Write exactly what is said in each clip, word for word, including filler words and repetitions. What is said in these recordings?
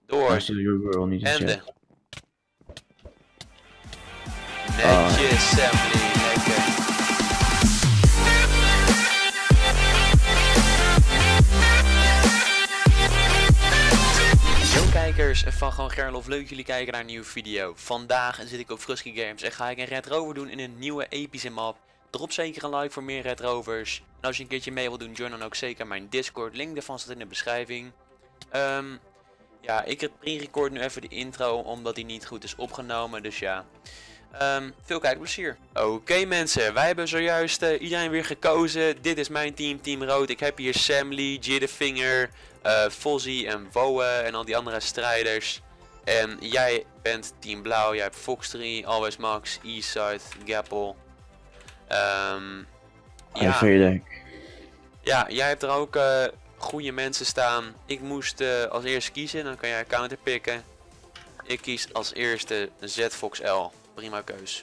Door. Als je je girl niet in En de. chat. Netjes, Samly. Lekker. Yo kijkers van Gewoon Gerlof, leuk dat jullie kijken naar een nieuwe video. Vandaag zit ik op Frusky Games en ga ik een Red Rover doen in een nieuwe epische map. Drop zeker een like voor meer Red Rovers. En als je een keertje mee wilt doen, join dan ook zeker mijn Discord. Link daarvan staat in de beschrijving. Um, ja, ik pre-record nu even de intro omdat die niet goed is opgenomen, dus ja. Um, veel kijkplezier. Oké okay, mensen, wij hebben zojuist uh, iedereen weer gekozen. Dit is mijn team, Team Rood. Ik heb hier Samly, Jiddefinger, uh, Fozzy en Woe en al die andere strijders. En jij bent Team Blauw, jij hebt Foxtree, Always Max, Eastside, Gapple. Um, ja. ja, jij hebt er ook uh, goede mensen staan. Ik moest uh, als eerste kiezen, dan kan jij counter pikken. Ik kies als eerste Z Fox L. Prima keus.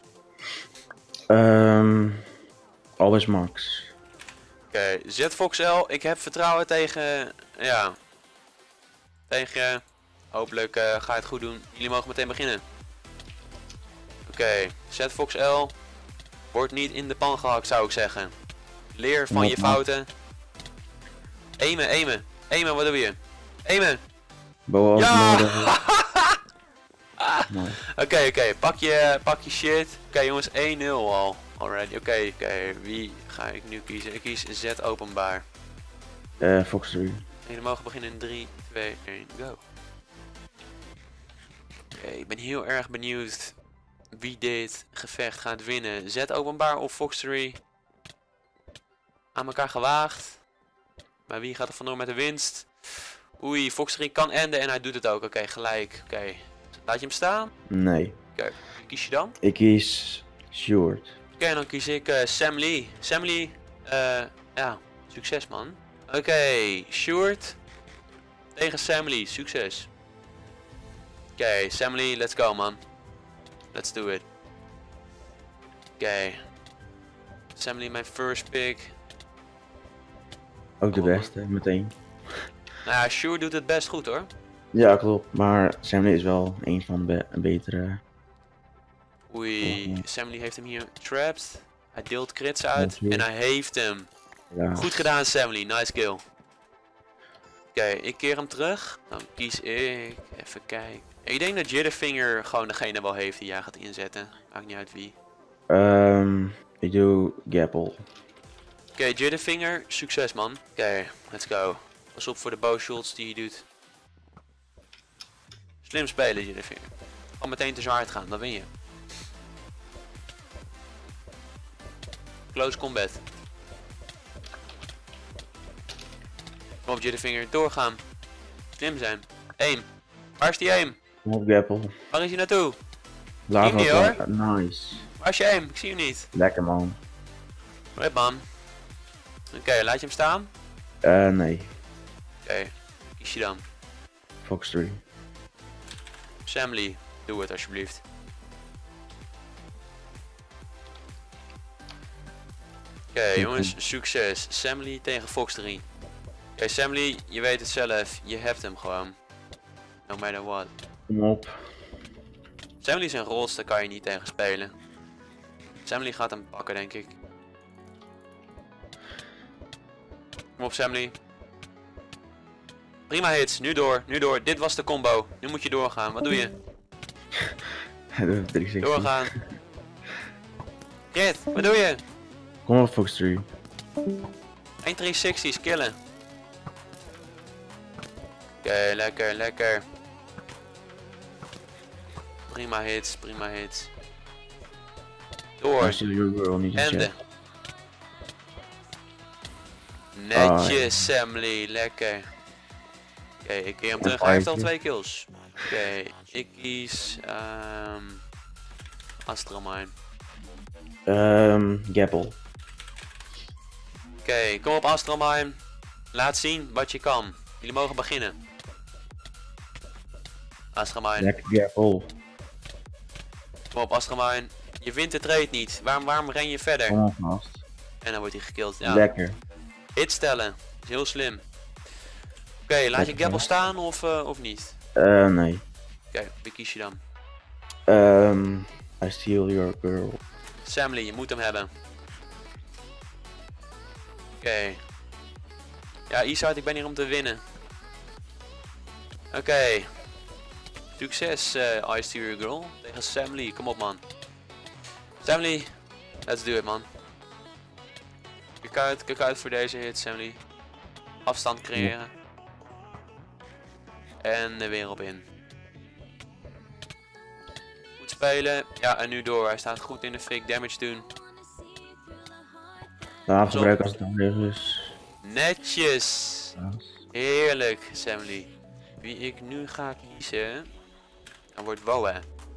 Um, Always Max. Oké, okay, Z Fox L. Ik heb vertrouwen tegen. Ja. Tegen. Hopelijk uh, ga je het goed doen. Jullie mogen meteen beginnen. Oké, okay, Z Fox L. Wordt niet in de pan gehakt, zou ik zeggen. Leer van je fouten. Aimen, aimen. Aimen, wat doe je? Aimen. Boa ja! Oké, oké, okay. pak, je, pak je shit. Oké okay, jongens, één nul al. Alright, oké, okay, oké. Okay. Wie ga ik nu kiezen? Ik kies Z openbaar. Uh, Fox drie. Jullie mogen beginnen in drie, twee, één, go. Oké, okay, ik ben heel erg benieuwd wie dit gevecht gaat winnen. Z openbaar of Fox drie? Aan elkaar gewaagd. Maar wie gaat er vandoor met de winst? Oei, Fox drie kan enden en hij doet het ook. Oké, okay, gelijk. Oké. Okay. Laat je hem staan? Nee. Oké, okay. Wie kies je dan? Ik kies Short. Oké, okay, dan kies ik uh, Samly. Samly, uh, ja, succes man. Oké, okay, Short tegen Samly, succes. Oké, okay, Samly, let's go man. Let's do it. Oké. Okay. Samly, mijn first pick. Ook de oh, beste, meteen. Nou ja, Short doet het best goed hoor. Ja, klopt. Maar Samly is wel een van de be betere. Oei, oh, Samly heeft hem hier trapped. Hij deelt crits uit en hij heeft hem. Ja. Goed gedaan Samly, nice kill. Oké, okay, ik keer hem terug. Dan kies ik, even kijken. Ik denk dat Jiddefinger gewoon degene wel heeft die jij gaat inzetten. Maakt niet uit wie. Um, ik doe Gapple. Oké, okay, Jiddefinger, succes man. Oké, okay, let's go. Pas op voor de bowshots die je doet. Slim spelen Jiddefinger. Gewoon meteen te zwaar gaan, dan win je. Close combat. Kom op Jiddefinger, doorgaan. Slim zijn. Aim. Waar is die aim? Kom op Gapple. Waar is hij naartoe? Laat hem niet hoor. Nice. Waar is je aim? Ik zie hem niet. Lekker man. Right man. Oké, okay, laat je hem staan? Uh, nee. Oké, okay. Kies je dan? Fox drie. Samly, doe het alsjeblieft. Oké okay, jongens, succes. Samly tegen Fox drie. Oké okay, Samly, je weet het zelf, je hebt hem gewoon. No matter what. Kom op. Samly zijn rols, daar kan je niet tegen spelen. Samly gaat hem pakken denk ik. Kom op Samly. Prima hits, nu door, nu door. Dit was de combo. Nu moet je doorgaan. Wat doe je? Doorgaan. Kit, wat doe je? Kom op Fox drie. één driehonderdzestig's killen. Oké, okay, lekker, lekker. Prima hits, prima hits. Door. Ende. Netjes Samly, lekker. Oké, okay, ik keer hem terug. Hij heeft al twee kills. Oké, okay, ik kies um, Astromine. Um, Gapple. Oké, okay, kom op Astromine. Laat zien wat je kan. Jullie mogen beginnen. Astromine. Lekker Gapple. Kom op Astromine. Je wint de trade niet. Waarom, waarom ren je verder? Kom op gast. En dan wordt hij gekillt. Ja. Lekker. Hit stellen. Is heel slim. Oké, okay, laat je Gapple staan of, uh, of niet? Eh, nee. Oké, okay, wie kies je dan? Um, I steal your girl. Samly, je moet hem hebben. Oké. Okay. Ja, Isart, ik ben hier om te winnen. Oké. Okay. Succes, uh, I steal your girl. Tegen Samly, kom op man. Samly, let's do it man. Kijk uit, kijk uit voor deze hit, Samly. Afstand creëren. Ja. En er weer op in. Goed spelen. Ja, en nu door. Hij staat goed in de fik. Damage doen. Nou, gebruiken als het dan weer is. Netjes. Ja. Heerlijk, Samly. Wie ik nu ga kiezen, dan wordt Woe.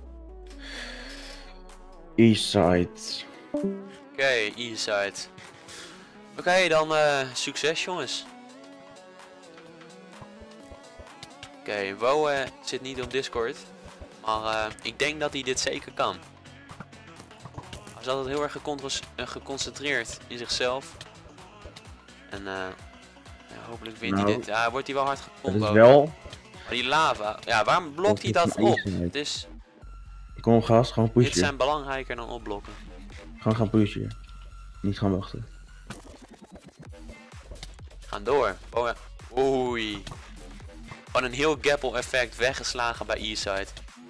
Eastside. Oké, okay, Eastside. Oké, okay, dan uh, succes jongens. Oké, okay, Woe zit niet op Discord. Maar uh, ik denk dat hij dit zeker kan. Hij is altijd heel erg uh, geconcentreerd in zichzelf. En uh, ja, hopelijk wint nou, hij dit. Ja, wordt hij wel hard gepompt. Dat is wel... Maar die lava, ja, waarom blokt hij dat op? Het is... Kom gas, gewoon pushen. Dit zijn belangrijker dan opblokken. Gewoon gaan pushen. Niet gaan wachten. Gaan door. Oh, ja. Oei. Van een heel Gapple effect weggeslagen bij Eastside.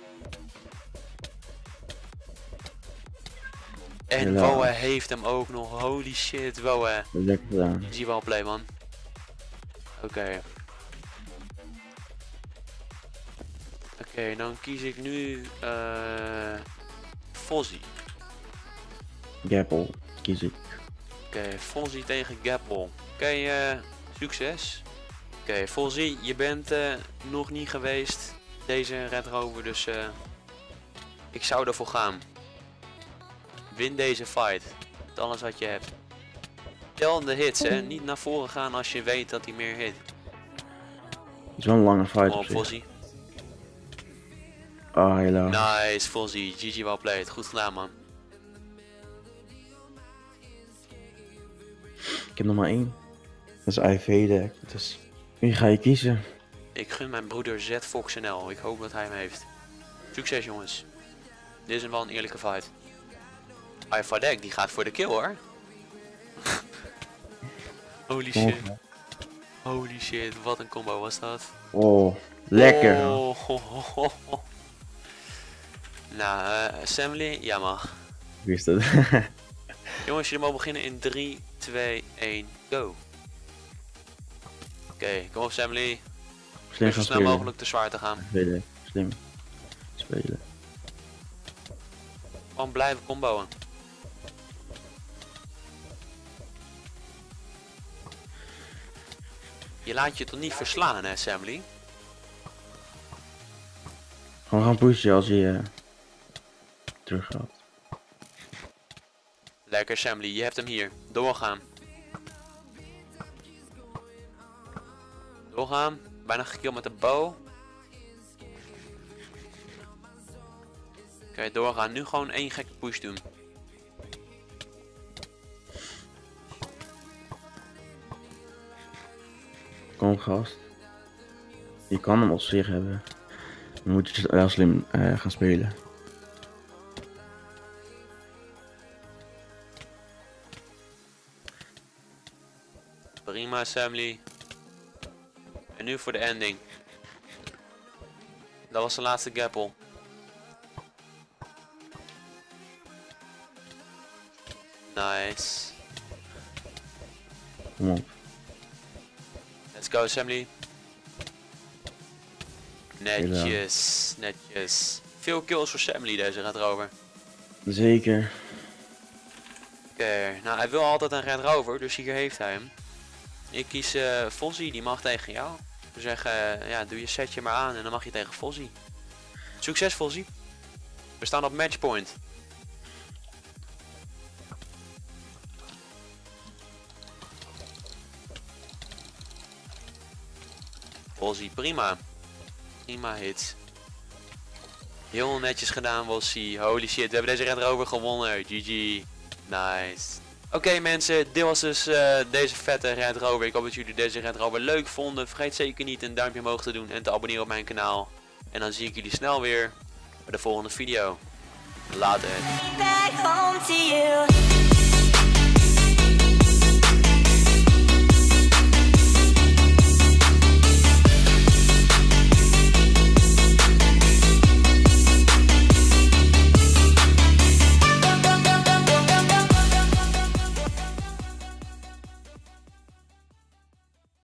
En Woe heeft hem ook nog. Holy shit, Woe. Lekker gedaan. Zie je wel play man. Oké. Okay. Oké, okay, dan kies ik nu uh, Fozzie. Gapple kies ik. Oké, okay, Fozzie tegen Gapple. Oké, okay, uh, succes. Oké, okay, Fozzie, je bent uh, nog niet geweest deze Red Rover, dus uh, ik zou ervoor gaan. Win deze fight. Met alles wat je hebt. Tel de hits, hè. Niet naar voren gaan als je weet dat hij meer hit. Het is wel een lange fight. Kom op, Fozzie. Ah, helaas. Nice, Fozzie. G G well played. Goed gedaan, man. Ik heb nog maar één. Dat is I V deck. Dus wie ga je kiezen? Ik gun mijn broeder Z Fox N L. Ik hoop dat hij hem heeft. Succes, jongens. Dit is wel een eerlijke fight. I V deck, die gaat voor de kill, hoor. Holy shit. Holy shit, wat een combo was dat. Oh, lekker. Oh, ho, ho, ho, ho. Nou, uh, Samly, ja mag. Wist het. Jongens, jullie mogen beginnen in drie, twee, één, go. Oké, okay, kom op Samly. Slim zo snel mogelijk te zwaar te gaan. Spelen, slim. Spelen. Gewoon blijven comboen. Je laat je toch niet verslaan, hè, Samly? Gewoon gaan pushen als je uh, terug gaat. Lekker, Samly, je hebt hem hier. Doorgaan. Doorgaan. Bijna gekilld met de bow. Oké, okay, doorgaan. Nu gewoon één gekke push doen. Kom gast. Je kan hem op zich hebben. Dan moet je wel slim uh, gaan spelen. Prima, Samly. En nu voor de ending. Dat was de laatste Gapple. Nice. Kom op. Let's go, Samly. Netjes, netjes. Veel kills voor Samly deze Red Rover. Zeker. Oké, okay, nou hij wil altijd een Red Rover, dus hier heeft hij hem. Ik kies uh, Fozzie, die mag tegen jou. We zeggen, uh, ja, doe je setje maar aan en dan mag je tegen Fozzie. Succes, Fozzie. We staan op matchpoint. Fozzie, prima. Prima hits. Heel netjes gedaan, Fozzie. Holy shit, we hebben deze Red Rover gewonnen. G G. Nice. Oké, Oké mensen, dit was dus uh, deze vette Red Rover. Ik hoop dat jullie deze Red Rover leuk vonden. Vergeet zeker niet een duimpje omhoog te doen en te abonneren op mijn kanaal. En dan zie ik jullie snel weer bij de volgende video. Later.